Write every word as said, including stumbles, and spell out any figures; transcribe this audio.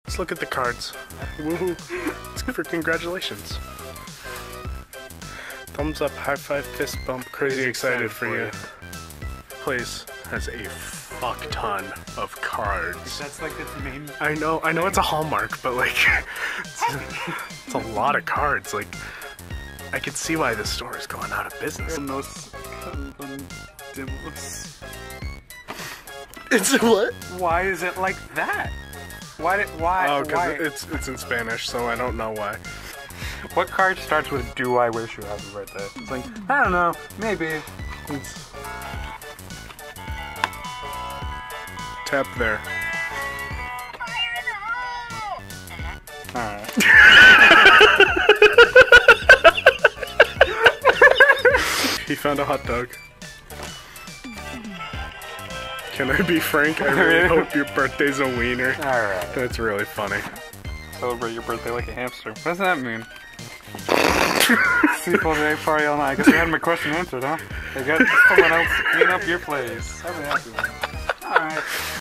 Let's look at the cards. Woohoo! It's good for congratulations. Thumbs up, high five, fist bump, crazy excited for you. Place has a fuck ton of cards. That's like its main. I know, I know it's a Hallmark, but like, it's, it's a lot of cards. Like, I can see why this store is going out of business. It's what? Why is it like that? Why did why? Oh, because why? it's it's in Spanish, so I don't know why. What card starts with "Do I wish you happy birthday"? It's like I don't know, maybe. It's... Tap there. Alright. He found a hot dog. Can I be frank? I really hope your birthday's a wiener. Alright. That's really funny. Celebrate your birthday like a hamster. What does that mean? Sequel to a party all night. I guess you had my question answered, huh? I got someone else to clean up your place. I'll be happy. Alright.